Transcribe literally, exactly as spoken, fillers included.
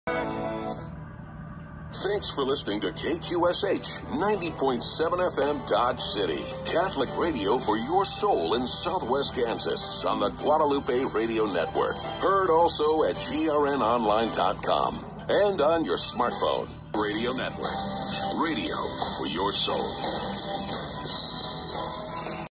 Thanks for listening to K Q S H ninety point seven F M Dodge City, Catholic radio for your soul in Southwest Kansas on the Guadalupe Radio Network. Heard also at G R N online dot com and on your smartphone. Radio Network, radio for your soul.